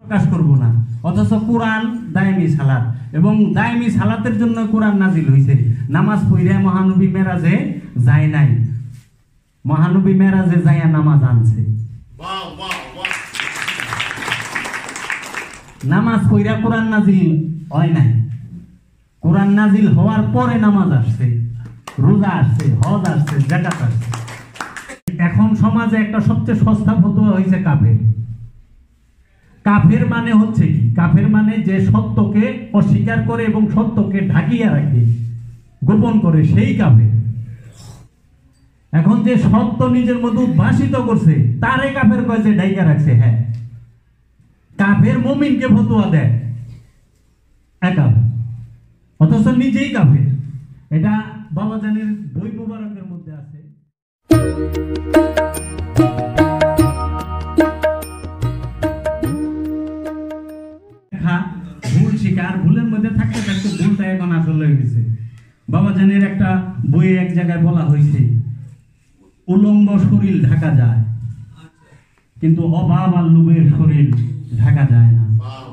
প্রকাশ করব না, অথচ কোরআন দায়মি সালাত এবং দায়মি সালাতের জন্য কোরআন নাজিল হয়েছে। নামাজ পড়ে মহানবী মেরাজে যায় নাই, মহানবী মেরাজে যাইয়া নামাজ আনছে। নামাজ পড়া কোরআন নাজিল হয় নাই, কোরআন নাজিল হওয়ার পরে নামাজ আসছে, রোজা আসছে, হজ আসছে, যাকাত আসছে। এখন সমাজে একটা সবচেয়ে সস্তা ফতোয়া হয়েছে কাফের। কাফের মানে হচ্ছে কি? কাফের মানে যে সত্যকে অস্বীকার করে এবং সত্যকে ঢাকিয়ে রাখে, গোপন করে, সেই কাফের। এখন যে সত্য নিজের মধ্যে উদ্ভাসিত করছে তারে কাফের কয়, যে ঢাইকা রাখছে। হ্যাঁ, কাফের মুমিনকে ফতোয়া দেয় একা, অথচ নিজেই কাফের। এটা বাবাজানের বই মুবারকের মধ্যে আছে। ভুল শিকার, ভুলের মধ্যে থাকতে থাকতে ভুলটা এখন আসল হয়ে গেছে। বাবাজানের একটা বইয়ে এক জায়গায় বলা হয়েছে, উলঙ্গ শরীর ঢাকা যায়, কিন্তু অভাব আর লোভের শরীর ঢাকা যায় না।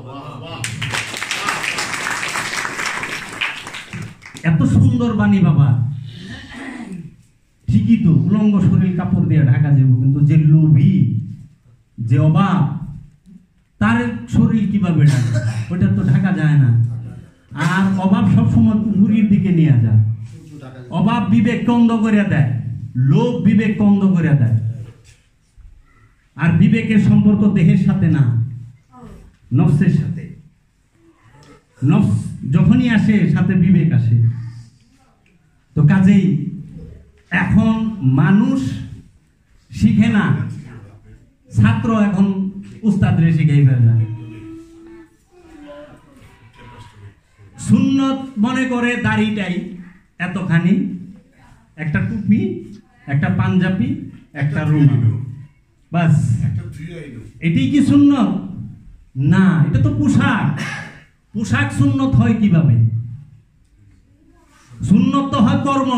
এত সুন্দর বাণী বাবা। ঠিকই তো, উলঙ্গ শরীর কাপড় দিয়ে ঢাকা যাব, কিন্তু যে লোভী, যে অভাব, তার শরীর কিভাবে ঢাকা? ওটা তো ঢাকা যায় না। আর অভাব সবসময় পুরীর দিকে নিয়ে যায়। অভাব বিবেককে অন্ধ করে দেয়, লোভ বিবেককে অন্ধ করে দেয়। আর বিবেকের সম্পর্ক দেহের সাথে না, নফসের সাথে। নফস যখনই আসে সাথে বিবেক আসে। তো কাজেই এখন মানুষ শিখে না, ছাত্র এখন উস্তাদরে শিখাই ফেলে। সুন্নত মনে করে দাড়িটাই এতখানি, একটা টুপি, একটা পাঞ্জাবি, একটা রুমাল, বাস। এটাই কি সুন্নত? না, এটা তো পোশাক। পোশাক সুন্নত হয় কিভাবে? সুন্নত তো হয় কর্ম,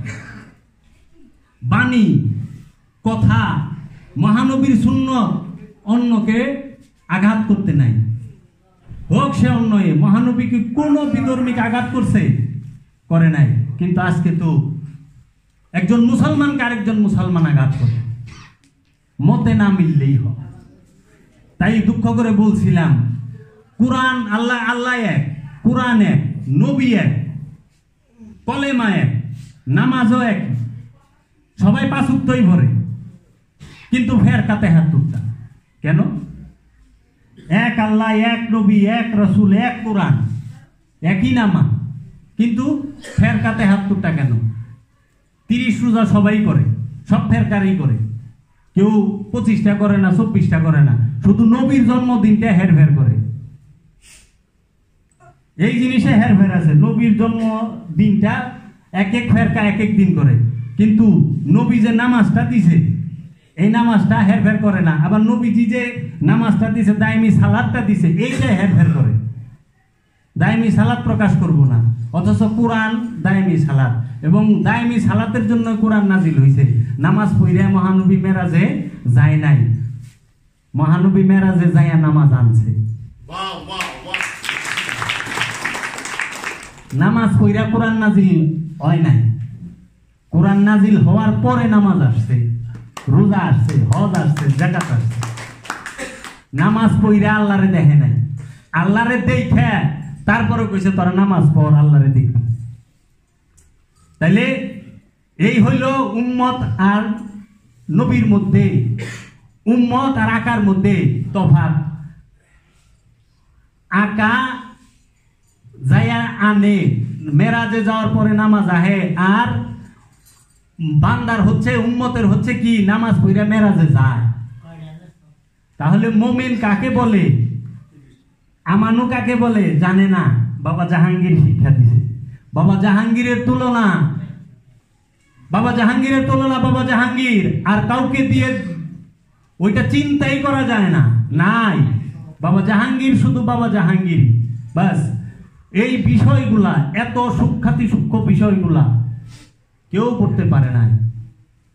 বাণী, কথা। মহানবীর সুন্নত অন্যকে আঘাত করতে নাই, হোক সে অন্যয়ে। মহানবীকে কোনো বিধর্মীকে আঘাত করছে? করে নাই। কিন্তু আজকে তো একজন মুসলমানকে আরেকজন মুসলমান আঘাত করে, মতে না মিললেই হয়। তাই দুঃখ করে বলছিলাম, কোরআন, আল্লাহ আল্লাহ এক, কোরআন এক, নবী এক, কলেমা এক, নামাজও এক, সবাই 5 ওয়াক্তই ভরে, কিন্তু ফের কাতে হাত তুলতা কেন? এক আল্লাহ, এক নবী, এক রসুল, এক কোরআন, একই নামা, কিন্তু ফের কাতে হাত তুলতা কেন? 30 রোজা সবাই করে, সব ফেরকারই করে, কেউ 25টা করে না, 24টা করে না, শুধু নবীর জন্মদিনটা হেরফের করে। এই জিনিসে হেরফের আছে। নবীর জন্মদিনটা এক এক ফেরকা এক এক দিন করে, কিন্তু নবী যে নামাজটা দিছে এই নামাজটা হেরফের করে না। আবার নবীজি যে নামাজটা দিছে, দায়মি সালাদটা দিছে, এইটা হেরফের করে। দায়মি সালাদ প্রকাশ করব না, অথচ কোরআন দায়মি সালাত এবং দায়মি সালাতের জন্য কোরআন নাজিল হয়েছে। নামাজ পড়ে মহানবী মেরাজে যায় নাই, মহানবী মেরাজে যাইয়া নামাজ আনছে। নামাজ পড়া কোরআন নাজিল হয় নাই, কোরআন নাজিল হওয়ার পরে নামাজ আসছে, রোজা আসছে, হজ আসছে, যাকাত আসছে। নামাজ পড়া আল্লাহরে দেখে নাই, আল্লাহরে দেখে তারপরে কইছে তোরা নামাজ পড়, আল্লাহরে দেখ। তাইলে এই হইল উম্মত আর নবীর মধ্যে, উম্মত আর আকার মধ্যে তফাৎ। আকা যাইয়া আনে, মেরাজে যাওয়ার পরে নামাজ আহে, আর বান্দার হচ্ছে, উম্মতের হচ্ছে কি, নামাজ পড়া মেরাজে যায়। তাহলে মুমিন কাকে বলে, আমানু কাকে বলে জানে না। বাবা জাহাঙ্গীর শিক্ষা দিছে। বাবা জাহাঙ্গীরের তুলনা, বাবা জাহাঙ্গীরের তুলনা, বাবা জাহাঙ্গীর আর কাউকে দিয়ে ওইটা চিন্তাই করা যায় না, নাই। বাবা জাহাঙ্গীর শুধু বাবা জাহাঙ্গীর, বাস। এই বিষয়গুলা, এত সূক্ষ্ম বিষয়গুলা কেউ করতে পারে না।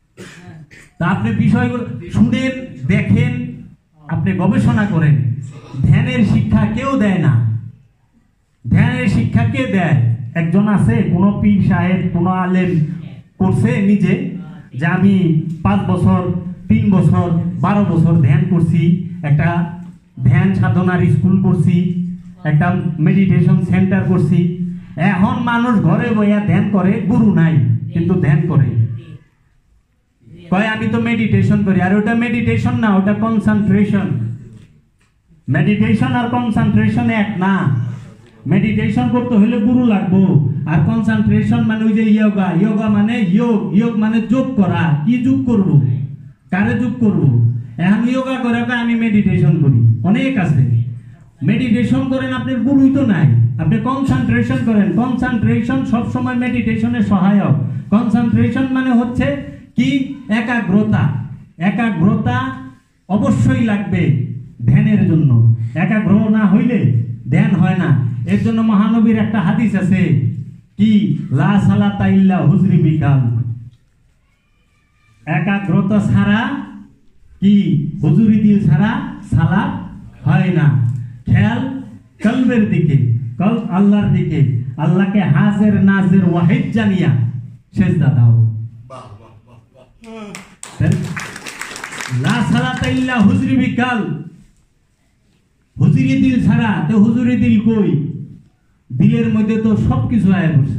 তা আপনি বিষয়গুলো শুনেন, দেখেন, আপনি গবেষণা করেন, ধ্যানের শিক্ষা কেউ দেয় না। ধ্যানের শিক্ষা কে দেয়? একজন আছে, কোন পীর সাহেব, কোন আলেম করছে নিজে যে আমি 5 বছর, 3 বছর, 12 বছর ধ্যান করছি, একটা ধ্যান সাধনার স্কুল করছি, একটা মেডিটেশন সেন্টার করছি। এখন মানুষ ঘরে বইয়া ধ্যান করে, গুরু নাই কিন্তু ধ্যান করে, কয় আমি তো মেডিটেশন করি। আর ওটা মেডিটেশন না, ওটা কনসেন্ট্রেশন। মেডিটেশন আর কনসেন্ট্রেশন এক না। মেডিটেশন করতে হলে গুরু লাগবো, আর কনসেন্ট্রেশন মানে ওই যে ইয়োগা। ইয়োগা মানে যোগ মানে যোগ করা। কি যোগ করব? কারে যোগ করব? এখন ইয়োগা করে আমি মেডিটেশন করি, অনেক আছে। মেডিটেশন করেন, আপনার গুরুই তো নাই। আপনি কনসেন্ট্রেশন করেন। কনসেন্ট্রেশন সবসময় মেডিটেশনের সহায়ক। কনসেন্ট্রেশন মানে হচ্ছে কি? একাগ্রতা। একাগ্রতা অবশ্যই লাগবে ধ্যানের জন্য। একাগ্র না হইলে ধ্যান হয় না। এর জন্য মহানবীর একটা হাদিস আছে, কি? লা সালাতা ইল্লা হুজরি বিকাল। একাগ্রতা ছাড়া কি? হুজুরি দিল ছাড়া সালাত হয় না। খেয়াল কলবের দিকে, কলব আল্লাহর দিকে। আল্লাহকে হাজির নাজির ওয়াহিদ জানিয়া সেজদা দাও। লা সালাতা ইল্লা হুজরি বিকাল। হুজুরি দিল ছাড়া, তো হুজুরি দিল কই? দিলের মধ্যে তো সবকিছু আয়া পড়ছে।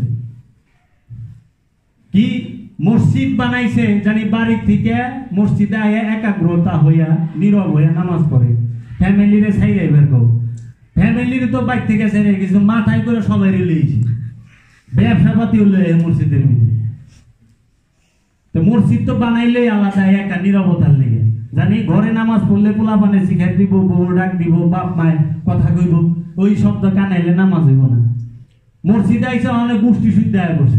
কি মসজিদ বানাইছে জানি, বাড়ি থেকে মসজিদে আয়া একাগ্রতা হইয়া নীরব হইয়া নামাজ পড়ে। ফ্যামিলিরে ছাইড়াই বের কর। ফ্যামিলির তো বাইক থেকে ছাইড়াই গেছে, মাথায় করে সবাই লইছে। ব্যবসা পাতি হলো মসজিদের ভিতরে। তো মসজিদ তো বানাইলে আলাদা একা নীরবতার লেগে। জানি ঘরে নামাজ পড়লে পোলা পানে শিখাই দিব, বউ ডাক দিব, বাপ মায় কথা কইব, ওই শব্দ কানাইলে নামাজ হইব না। মসজিদে আইসা অনেক গোষ্ঠী শুদ্ধ আয় বসে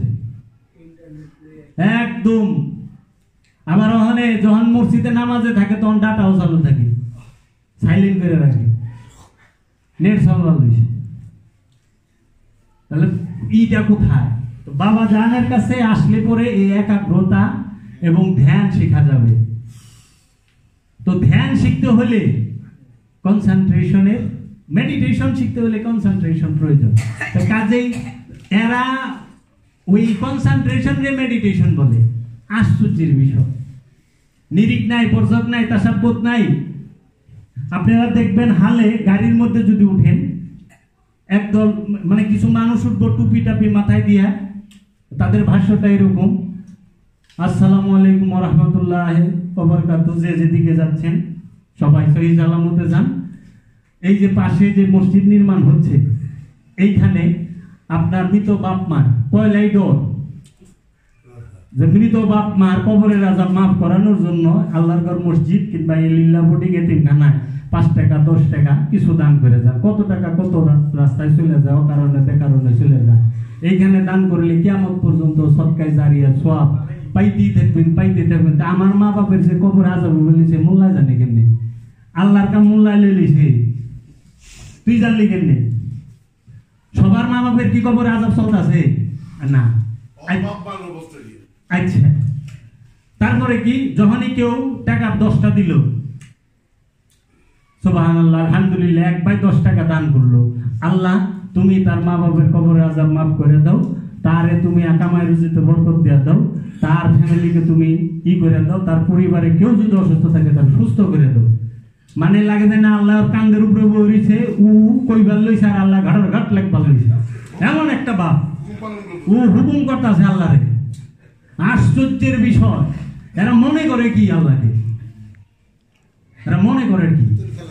একদম। আবার ওখানে যখন মসজিদে নামাজে থাকে তখন ডাটাও চালু থাকে, সাইলেন্ট করে রাখে, নেট চালু হয়েছে। তাহলে ইটা কোথায়? তো বাবা জানের কাছে আসলে পরে এই একাগ্রতা এবং ধ্যান শেখা যাবে। তো ধ্যান শিখতে হলে কনসেন্ট্রেশনের, মেডিটেশন শিখতে হলে কনসেন্ট্রেশন প্রয়োজন। তো কাজেই এরা ওই কনসেন্ট্রেশন রে মেডিটেশন বলে। আশ্চর্যের বিষয়, নিরিখ নাই, পর্যক নাই, তাসাব্বুত নাই। আপনারা দেখবেন হালে গাড়ির মধ্যে যদি উঠেন, একদল মানে কিছু মানুষ উঠবো টুপি টাপি মাথায় দিয়া, তাদের ভাষ্যটা এরকম, আসসালামু আলাইকুম ওয়া রাহমাতুল্লাহি ওয়া বারাকাতুহু। যে যেদিকে যাচ্ছেন সবাই সহি সালামতে যান। এই যে পাশে যে মসজিদ নির্মাণ হচ্ছে, এইখানে আপনার মৃত বাপ মার পয়লাই ডর, যে মৃত বাপ মার কবরের আযাব মাফ করানোর জন্য আল্লাহর ঘর মসজিদ কিংবা লিল্লাহ বোর্ডিং এতিমখানায় 5 টাকা 10 টাকা কিছু দান করে যান। কত টাকা কত রাস্তায় চলে যায়, কারণে বেকারণে চলে যায়। এইখানে দান করলে কিয়ামত পর্যন্ত সদকায়ে জারিয়া সওয়াব পাইতেই থাকবেন, পাইতে থাকবেন। তা আমার মা বাপের যে কবর আযাব বলেছে, মোল্লা জানে কেমনে? আল্লাহর কাম মোল্লা লইছে, তুই জানলি কেমনে? সবার মা বাপের কি কবর আযাব চলতেছে না? আচ্ছা, তারপরে কি? যখনই কেউ টাকা 10টা দিল, সুবহানাল্লাহ আলহামদুলিল্লাহ, 1 ভাই 10 টাকা দান করলো, আল্লাহ তুমি তার মা বাপের কবরের আযাব মাফ করে দাও, তারে তুমি কামাই রুজিতে বরকত দিয়ে দাও, তার ফ্যামিলিকে তুমি ই করে দাও, তার পরিবারে কেউ যদি অসুস্থ থাকে তার সুস্থ করে দাও। মানে লাগে না আল্লাহর কান্দের উপরে বইছে, উ কইবার লইছে আর আল্লাহ ঘাড়ের ঘাট লাগবার লইছে। এমন একটা বাপ, ও হুকুম করতেছে আল্লাহরে। আশ্চর্যের বিষয়, এরা মনে করে কি আল্লাহকে? এরা মনে করে কি?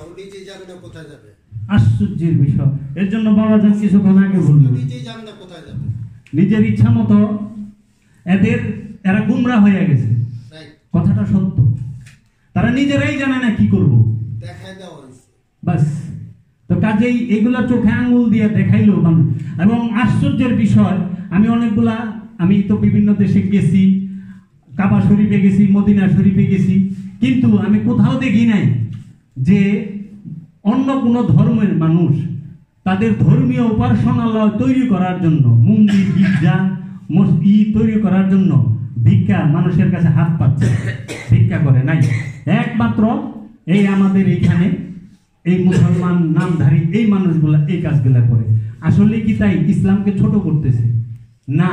আশ্চর্যের বিষয়। এর জন্য বাবা যান কিছুক্ষণ আগে বলল, নিজের ইচ্ছা মতো এরা গুমরা হয়ে গেছে। কথাটা সত্য, তারা নিজেরাই জানে না কি করব, বাস। তো কাজেই এগুলা চোখে আঙ্গুল দিয়ে দেখাইলো মানুষ। এবং আশ্চর্যের বিষয়, আমি তো বিভিন্ন দেশে গেছি, কাবা শরীফে গেছি, মদিনা শরীফে গেছি, কিন্তু আমি কোথাও দেখি নাই যে অন্য কোনো ধর্মের মানুষ তাদের ধর্মীয় উপাসনালয় তৈরি করার জন্য, মন্দির গির্জা মসজিদ তৈরি করার জন্য ভিক্ষা মানুষের কাছে হাত পাচ্ছে, ভিক্ষা করে নাই। একমাত্র এই আমাদের এইখানে এই মুসলমান নামধারী এই মানুষগুলা এই কাজগুলা করে। আসলে কি তাই ইসলামকে ছোট করতেছে? না,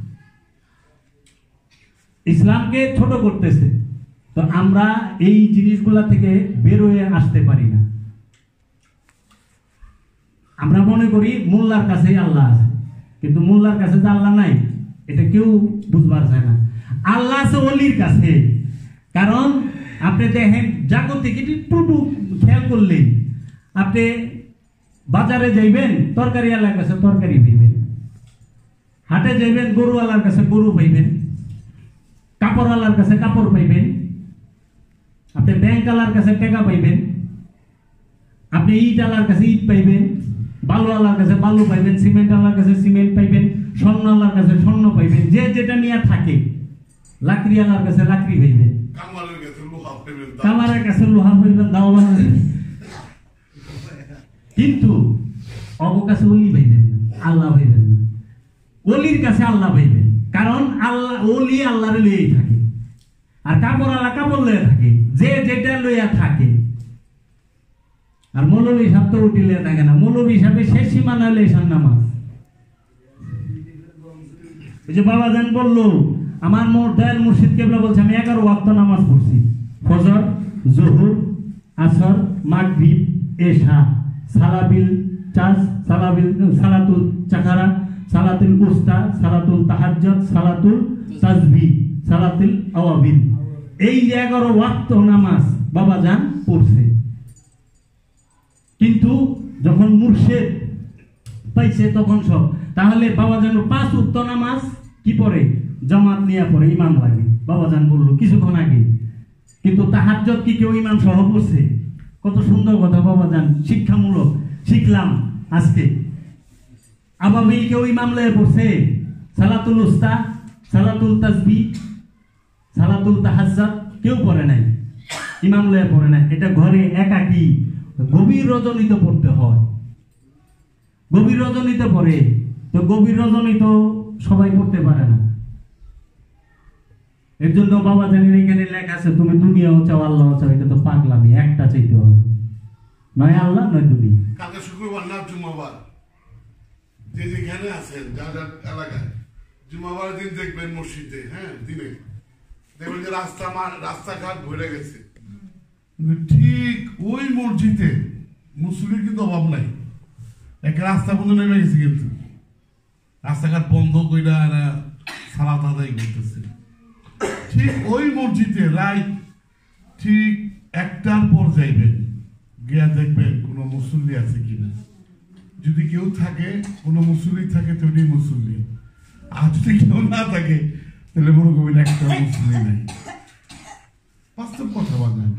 ইসলামকে ছোট করতেছে। তো আমরা এই জিনিসগুলা থেকে বের হয়ে আসতে পারি না। আমরা মনে করি মোল্লার কাছেই আল্লাহ আছে, কিন্তু মোল্লার কাছে যে আল্লাহ নাই এটা কেউ বুঝবার চায় না। আল্লাহ আছে ওলির কাছে। কারণ আপনি দেখেন জাগতিক একটু খেয়াল করলে আপনি বাজারে যাইবেন তরকারি আলার কাছে তরকারি পাইবেন, হাটে যাইবেন গরু আলার কাছে গরু পাইবেন, কাপড় আলার কাছে কাপড় পাইবেন, আপনি ব্যাংক আলার কাছে টাকা পাইবেন, আপনি ইট আলার কাছে ইট পাইবেন, বালু আলার কাছে বালু পাইবেন, সিমেন্ট আলার কাছে সিমেন্ট পাইবেন, স্বর্ণ আলার কাছে স্বর্ণ পাইবেন, যে যেটা নিয়ে থাকে। লাকড়ি আলার কাছে লাকড়ি পাইবেন, কামারের কাছে লোহা পাইবেন, দাও বানাবেন। কিন্তু অবকাশে ওলি পাইবেন না, আল্লাহ পাইবেন না। ওলির কাছে আল্লাহ পাইবেন, কারণ আল্লাহ ওলি আল্লাহরে লইয়াই থাকে, আর কাপড় আল্লাহ কাপড় লইয়া থাকে, যে যেটা লইয়া থাকে। আর মৌলবী সাহেব তো উঠি লইয়া থাকে না, মৌলবী সাহেবের শেষ সীমানা হলে ঈশান নামাজ। ওই যে বাবা জান বললো, আমার দয়াল মুর্শিদ কেবলা বলছে আমি 11 ওয়াক্ত নামাজ পড়ছি, ফজর, জোহর, আসর, মাগরিব, এশা, সালাবিল চাষ, সালাতুল চাকারা, সালাতুল উস্তা, সালাতুল তাহাজ্জুদ, সালাতুল তাসবিহ, সালাতুল আওয়াবিল। এই 11 ওয়াক্ত নামাজ বাবা জান পড়ছে। কিন্তু যখন মুর্শিদ পাইছে তখন সব। তাহলে বাবা জান 5 ওয়াক্ত নামাজ কি পড়ে? জামাত নিয়ে পড়ে, ইমাম লাগে। বাবা জান বললো কিছুক্ষণ আগে। কিন্তু তাহাজ্জুদ কি কেউ ইমাম সহ পড়ছে? কত সুন্দর কথা বাবা জান, শিক্ষামূলক শিখলাম আজকে। আবাবিল কেউ ইমাম লয়ে পড়ছে? সালাতুল উস্তা, সালাতুল তাসবিহ, সালাতুল তাহাজ্জুদ কেউ পড়ে নাই, ইমাম লয়ে পড়ে নাই। এটা ঘরে একাকী গভীর রজনীতে পড়তে হয়, গভীর রজনীতে পড়ে। তো গভীর রজনী তো সবাই পড়তে পারে না। এর জন্য বাবা জানের এখানে লেখা আছে তুমি দুনিয়াও চাও আল্লাহ চাও, এটা তো পাগলামি। একটা চাইতে হবে, নয় আল্লাহ নয় দুনিয়া। কালকে শুক্রবার না জুমাবার, যে যেখানে আছেন যা যা এলাকায় জুমাবার দিন দেখবেন মসজিদে, হ্যাঁ দিনে দেখবেন যে রাস্তাঘাট ভরে গেছে। ঠিক ওই মসজিদে মুসলিমের কিন্তু অভাব নাই, এক রাস্তা বন্ধ নেমে গেছে, কিন্তু রাস্তাঘাট বন্ধ কইরা সালাত আদায় করতেছে। ঠিক ওই মসজিদে রাত ঠিক 1টার পর যাইবেন, গিয়া দেখবেন কোনো মুসল্লি আছে কিনা। যদি কেউ থাকে, কোনো মুসল্লি থাকে তো ওই মুসল্লি, আর যদি কেউ না থাকে তাহলে মনে করবেন একটা মুসল্লি নাই। বাস্তব কথা বলেন,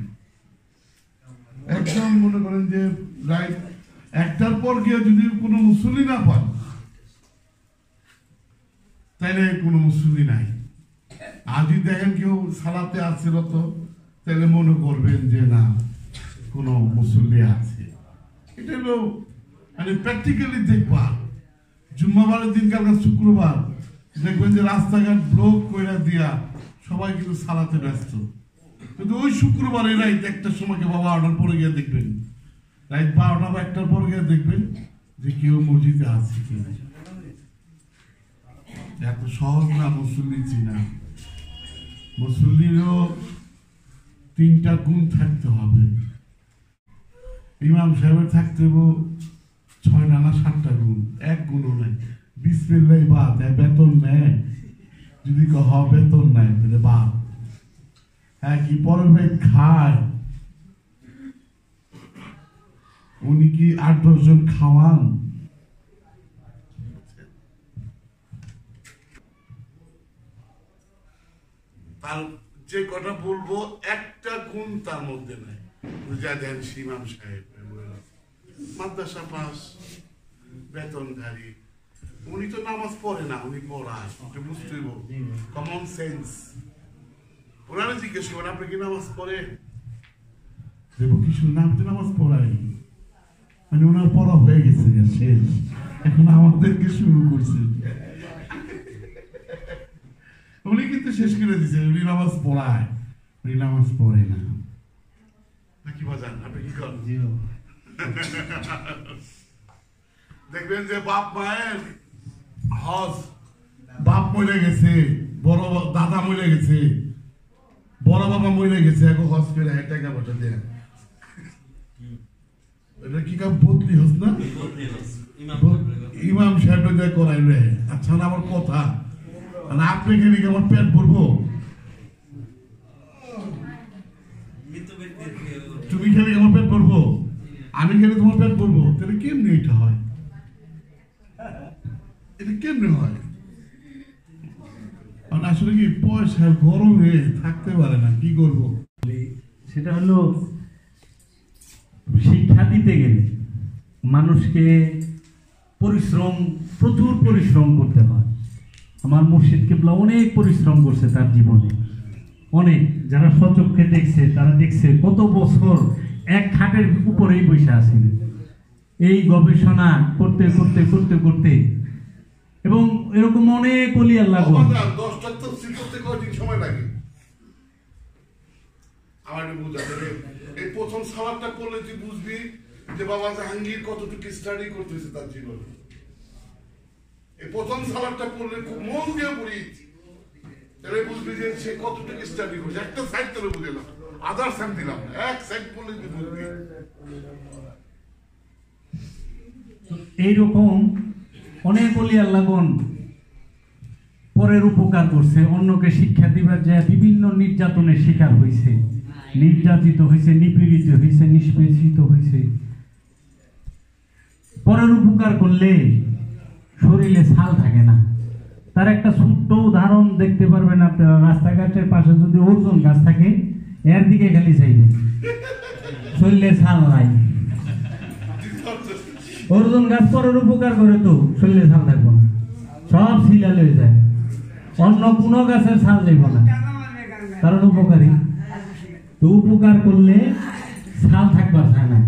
একদম মনে করেন যে রাত 1টার পর গিয়ে যদি কোনো মুসল্লি না পান তাহলে কোনো মুসল্লি নাই। আর যদি দেখেন কেউ সালাতে আছে রত, তাহলে মনে করবেন যে না কোনো মুসল্লি আছে। এটা হলো মানে প্র্যাকটিক্যালি দেখবা। জুম্মাবারের দিন কালকে শুক্রবার দেখবেন যে রাস্তাঘাট ব্লক করে দিয়া সবাই কিন্তু সালাতে ব্যস্ত। কিন্তু ওই শুক্রবারে রাত 1টার সময় বাবা 12টার পরে গিয়ে দেখবেন, রাত 12টা বা 1টার পরে গিয়ে দেখবেন যে কেউ মসজিদে আছে কিনা। এত সহজ না মুসল্লি চিনা। মুসল্লিরও 3টা গুণ থাকতে হবে। ইমাম সাহেবের থাকতে হবে 6টা না 7টা গুণ, 1 গুণও নাই। বিসমিল্লাহ বাদ, বেতন নেয় যদি বেতন নেয় তাহলে বাদ। হ্যাঁ কি পরের ভাই খায়, উনি কি 8-10 জন খাওয়ান? তার যে কথা বলবো একটা গুণ তার মধ্যে নাই। বুঝা দেন ইমাম সাহেব মাদ্রাসা পাস, বেতনধারী, উনি তো নামাজ পড়ে না, উনি পড়ায়, বুঝতে কমন সেন্স। ওনারা জিজ্ঞেস করেন আপনি কি নামাজ পড়েন? দেবো কিছু নাম তো নামাজ পড়াই, মানে ওনার পড়া হয়ে গেছে শেষ, এখন আমাদেরকে শুরু করছে। উনি কিন্তু শেষ করে দিচ্ছে, উনি নামাজ পড়ায়, উনি নামাজ পড়ে না। নাকি বাজান আপনি কি করেন? দেখবেন যে বাপ মায়ের হজ, বাপ মরে গেছে, বড় দাদা মরে গেছে, বড় বাবা মরে গেছে, এখন হজ করে টাকা পয়সা দেয়। এটা কি কাম বদলি হস না? ইমাম সাহেব করাইবে। আচ্ছা আমার কথা, আপনি খেলে কি আমার পেট ভরবো? তুমি খেলে আমার পেট ভরবো? আমি খেলে তোমার পেট ভরবো? তাহলে কেমনি এটা হয়? এটা কেমনি হয়? আসলে কি পয়সা গরমে থাকতে পারে না, কি করবো? সেটা হলো শিক্ষা দিতে গেলে মানুষকে পরিশ্রম, প্রচুর পরিশ্রম করতে হয়। আমার মুর্শিদ কিবলা অনেক পরিশ্রম করছে তার জীবনে, অনেক। যারা স্বচক্ষে দেখছে তারা দেখছে কত বছর এক খাটের উপরেই বসে আছেন এই গবেষণা করতে করতে করতে করতে। এবং এরকম অনেক অলি আল্লাহ। 10টা তাফসীর করতে কয়দিন সময় লাগে? আমার বুঝা যাবে। এই প্রথম সালাদটা পড়লে তুই বুঝবি যে বাবা জাহাঙ্গীর কতটুকু স্টাডি করতেছে তার জীবনে। এই প্রথম সালাদটা পড়লে খুব মন দিয়ে পড়ি, তাহলে বুঝবি যে সে কতটুকু স্টাডি করছে। একটা সাইড তোরে বুঝলাম, আদার সাইড দিলাম না, এক সাইড পড়লে তুই বুঝবি। এইরকম অনেক অলি আল্লাহগণ পরের উপকার করছে, অন্যকে শিক্ষা দিবার যায় বিভিন্ন নির্যাতনের শিকার হয়েছে, নির্যাতিত হয়েছে, নিপীড়িত হয়েছে, নিষ্পেষিত হয়েছে। পরের উপকার করলে শরীরে ছাল থাকে না। তার একটা ছোট্ট উদাহরণ দেখতে পারবেন আপনারা, রাস্তাঘাটের পাশে যদি অর্জুন গাছ থাকে, এর দিকে খালি চাইবে, শরীরে ছাল নাই। অর্জুন গাছ পরের উপকার করে তো শরীরে ছাল থাকবো না, সব শিলাল হয়ে যায়। অন্য কোনো গাছের ছাল যাইব না, কারণ উপকারী। তো উপকার করলে ছাল থাকবার চায় না।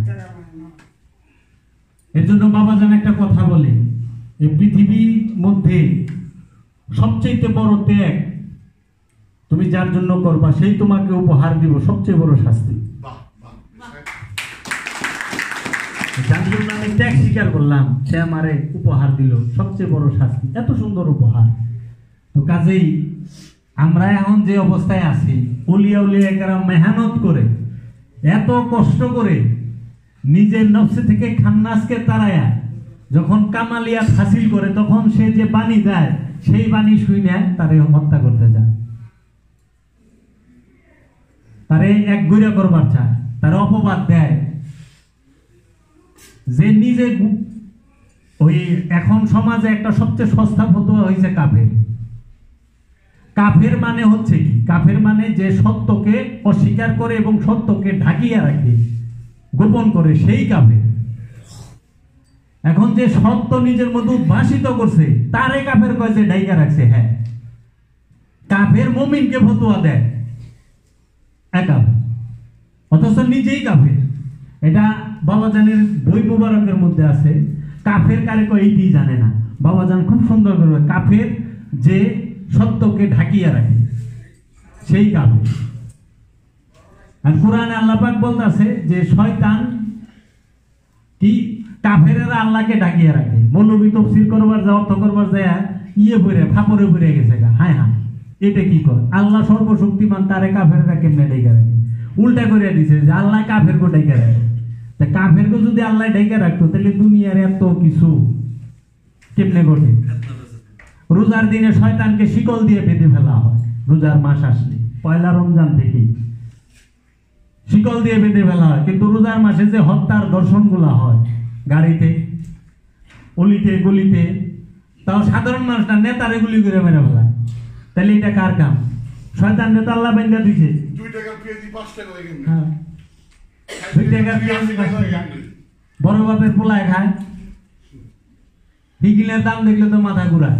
এর জন্য বাবাজান একটা কথা বলে, এই পৃথিবীর মধ্যে সবচেয়ে বড় ত্যাগ তুমি যার জন্য করবা সেই তোমাকে উপহার দিব সবচেয়ে বড় শাস্তি। যার জন্য আমি ত্যাগ স্বীকার করলাম সে আমারে উপহার দিল সবচেয়ে বড় শাস্তি, এত সুন্দর উপহার। তো কাজেই আমরা এখন যে অবস্থায় আছি, উলিয়া উলিয়া কেরাম মেহনত করে, এত কষ্ট করে নিজের নফস থেকে খান্নাসকে তাড়ায়া যখন কামালিয়াত হাসিল করে, তখন সে যে বাণী দেয় সেই বাণী শুনে তারে হত্যা করতে যায়, তারে এক গইরা করবার চায়, তার অপবাদ দেয়। যে নিজে ওই এখন সমাজে একটা সবচেয়ে সস্তা ফতোয়া হয়েছে কাফের। কাফের মানে হচ্ছে কি? কাফের মানে যে সত্যকে অস্বীকার করে এবং সত্যকে ঢাকিয়ে রাখে, গোপন করে, সেই কাফের। এখন যে সত্য নিজের মধ্যে উদ্ভাসিত করছে তারে কাফের কয়, যে ঢাইকা রাখছে। হ্যাঁ, কাফের মুমিনকে ফতোয়া দেয় একা, অথচ নিজেই কাফের। এটা বাবাজানের বই মুবারকের মধ্যে আছে। কাফের কারে কয় এইটি জানে না, বাবাজান খুব সুন্দর করে, কাফের যে সত্যকে ঢাকিয়ে রাখে সেই কাফের। আর কোরআনে আল্লাহ পাক বলতেছে যে শয়তান কি কাফেরেরা আল্লাহকে ঢাকিয়ে রাখে। মৌলবী তাফসীর করবার যা, অর্থ করবার যায় ইয়ে পড়ে ফাপড়ে পড়ে গেছে গা। হায় হায়, এটা কি কর? আল্লাহ সর্বশক্তিমান, তারে কাফেররা কেমনে ঢাইকা রাখে? উল্টা করে দিছে যে আল্লাহ কাফেরকে ঢাইকা রাখে। তা কাফেরকে যদি আল্লাহ ঢাইকা রাখতো তাহলে দুনিয়ার এত কিছু কেমনে ঘটে? রোজার দিনে শয়তানকে শিকল দিয়ে বেঁধে ফেলা হয়। রোজার মাস আসলে পয়লা রমজান থেকে শিকল দিয়ে বেঁধে ফেলা হয়। কিন্তু রোজার মাসে যে হত্যার দর্শনগুলা হয় গাড়িতে, অলিতে গলিতে, তাও সাধারণ মানুষটা নেতারে গুলি করে মেরে ফেলায়। তাহলে এটা কার কাম? শয়তান নেতা আল্লাহ বেঁধে দিছে। 2 টাকা পেঁয়াজি 5 টাকা হয়ে গেল। হ্যাঁ, 2 টাকা পেঁয়াজি 5 টাকা। বড় বাপের পোলায় খায়, হিগিলের দাম দেখলে তো মাথা ঘুরায়।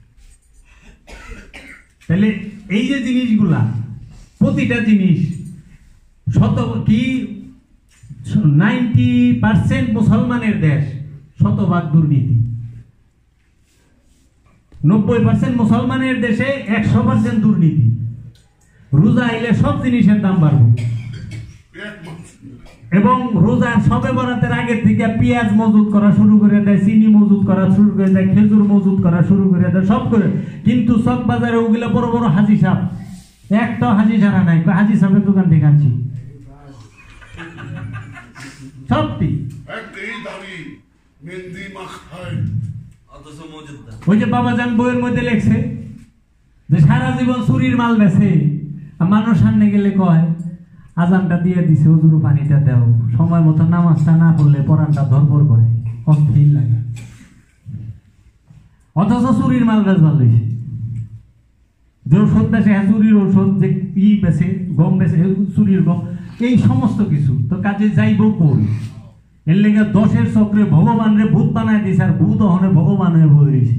তাহলে এই যে জিনিসগুলা, প্রতিটা জিনিস কি 90% মুসলমানের দেশ, শতভাগ দুর্নীতি। 90% মুসলমানের দেশে 100% দুর্নীতি। রোজা আইলে সব জিনিসের দাম বাড়বে। এবং রোজা সবে বরাতের আগের থেকে পেঁয়াজ মজুদ করা শুরু করে দেয়, চিনি মজুদ করা শুরু করে দেয়, খেজুর মজুদ করা শুরু করে দেয়, সব করে। কিন্তু চক বাজারে ওগুলো বড় বড় হাজি সাহেব, একটা হাজি ছাড়া নাই, হাজি সাহেবের দোকান থেকে আনছি সবটি। ওই যে বাবাজান বইয়ের মধ্যে লেখছে যে সারা জীবন চুরির মাল বেছে, মানুষ সামনে গেলে কয় আজানটা দিয়ে দিছে, হুজুর পানিটা দাও, সময় মতো নামাজটা না পড়লে পরানটা ধরপড় করে, অস্থির লাগে। অথচ চুরির মাল বেচবার লইছে, যে ওষুধ বেছে চুরির ওষুধ, যে বেছে গম বেছে চুরির গম, এই সমস্ত কিছু। তো কাজে যাইব কই? এর লেগে 10-এর চক্রে ভগবান রে ভূত বানায় দিছে, আর ভূত হনে ভগবান হয়ে বই রয়েছে।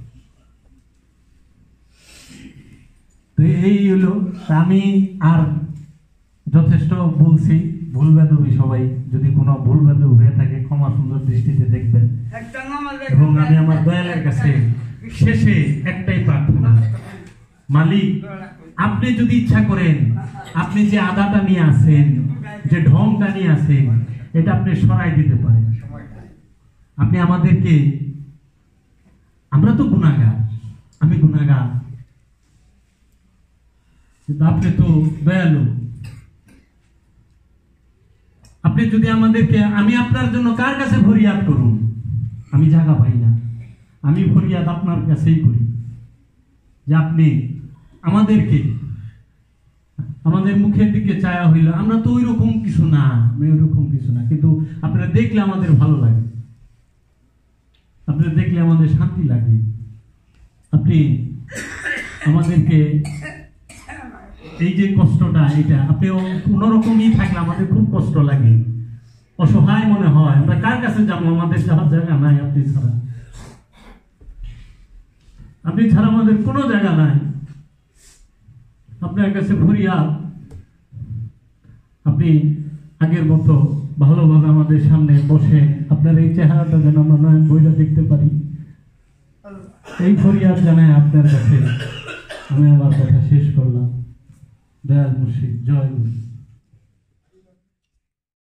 তো এই হলো, আমি আর যথেষ্ট বলছি। ভুল বেদবি সবাই, যদি কোনো ভুল বেদব হয়ে থাকে ক্ষমা সুন্দর দৃষ্টিতে দেখবেন। এবং আমি আমার দয়ালের কাছে শেষে একটাই প্রার্থনা, মালিক আপনি যদি ইচ্ছা করেন, আপনি যে আদাটা নিয়ে আসেন, যে ঢংটা নিয়ে আসেন, এটা আপনি সরাই দিতে পারেন। আপনি আমাদেরকে, আমরা তো গুনাহগার, আমি গুনাহগার, কিন্তু আপনি তো দয়ালু। আপনি যদি আমাদেরকে, আমি আপনার জন্য কার কাছে ফরিয়াদ করুন? আমি জায়গা পাই না, আমি ফরিয়াদ আপনার কাছেই করি যে আপনি আমাদেরকে, আমাদের মুখের দিকে চায়া হইল, আমরা তো ওই রকম কিছু না, আমি ওই রকম কিছু না, কিন্তু আপনারা দেখলে আমাদের ভালো লাগে, আপনারা দেখলে আমাদের শান্তি লাগে। আপনি আমাদেরকে এই যে কষ্টটা, এটা আপনি কোনোরকমই থাকলে আমাদের খুব কষ্ট লাগে, অসহায় মনে হয়। আমরা কার কাছে যাবো? আমাদের যাওয়ার জায়গা নাই আপনি ছাড়া, আপনি ছাড়া আমাদের কোনো জায়গা নাই। আপনার কাছে ফরিয়াদ, আপনি আগের মতো ভালোভাবে আমাদের সামনে বসে আপনার এই চেহারাটা যেন আমরা নয়ন বইটা দেখতে পারি, এই ফরিয়াদ জানাই আপনার কাছে আমি আমার কথা শেষ করলাম। দয়াল মুর্শিদ, জয় গুরু।